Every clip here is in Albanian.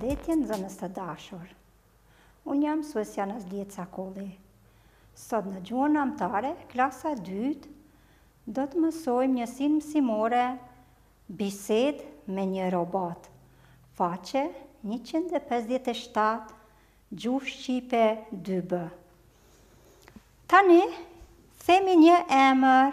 përshëndetjen zënës të dashur. Unë jam Suesiana Zljeca Kolli. Sot në gjuhën anëtare, klasa 2, do të mësojmë njësinë mësimore bisedë me një robot. Faqe 157, gjuhë shqipe 2B. Tani, themi një emër.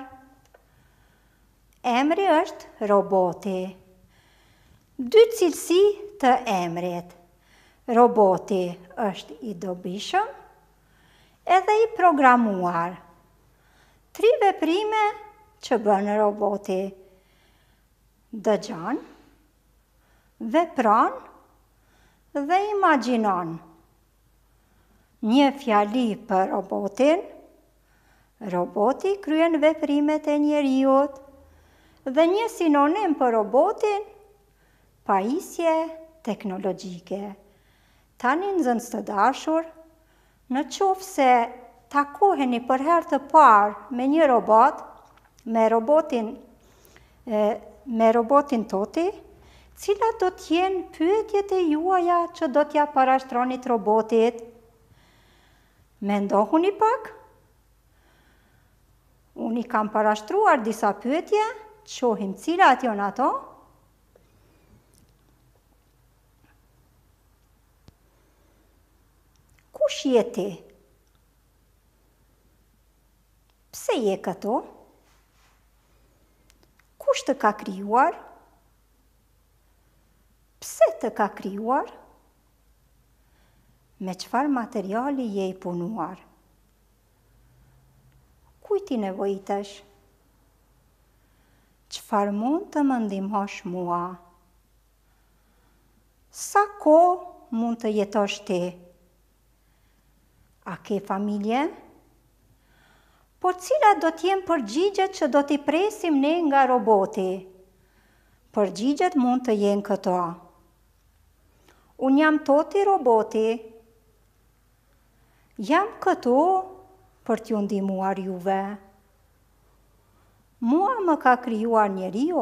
Emri është roboti. 2 cilësi të emrit. Roboti është i dobishëm edhe i programuar. 3 veprime që bën roboti. Dëgjon, vepron dhe imagjinon. Një fjali për robotin. Roboti kryen veprimet e njeriut. Dhe një sinonim për robotin, pajisje teknologjike. Tani nxënës të dashur, në qoftë se takoheni për herë të parë me një robot, me robotin toti, cilat do t'jenë pyetjet e juaja që do t'ja parashtronit robotit? Mendohuni pak? Unë i kam parashtruar disa pyetje, shohim cilat janë ato. Kush je ti? Pse je këtu? Kush të ka krijuar? Pse të ka krijuar? Me çfarë materiali je i punuar? Kujt i nevojitesh? Çfarë mund të më ndihmosh mua? Sa kohë mund të jetosh ti? A ke familje? Po cilat do t'jenë përgjigjet që do t'i presim ne nga roboti? Përgjigjet mund të jenë këto. Unë jam toti roboti. Jam këtu për t'ju ndihmuar juve. Mua më ka krijuar njeriu.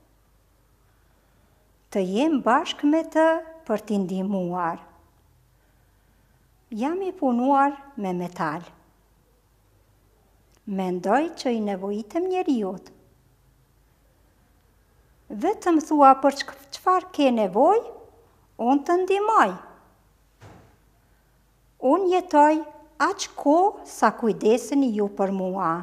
Të jem bashkë me të për t'i ndihmuar. Jam i punuar me metal. Mendoj që i nevojitem njeriut. Vetëm thua për çfarë ke nevojë, unë të ndihmoj. Unë jetoj aq kohë sa kujdeseni ju për mua.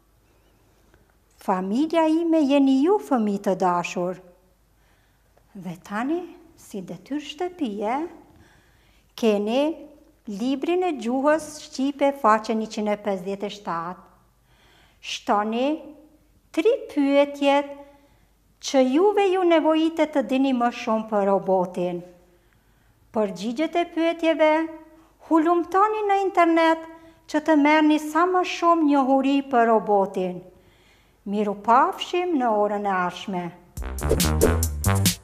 Familja ime jeni ju, fëmijë të dashur. Dhe tani, si detyrë shtëpie, keni librin e gjuhës shqipe faqe 157. Shtoni 3 pyetjet që juve ju nevojitet të dini më shumë për robotin. Përgjigjet e pyetjeve hulumtoni në internet që të merrni sa më shumë njohuri për robotin. Mirupafshim në orën e ardhshme.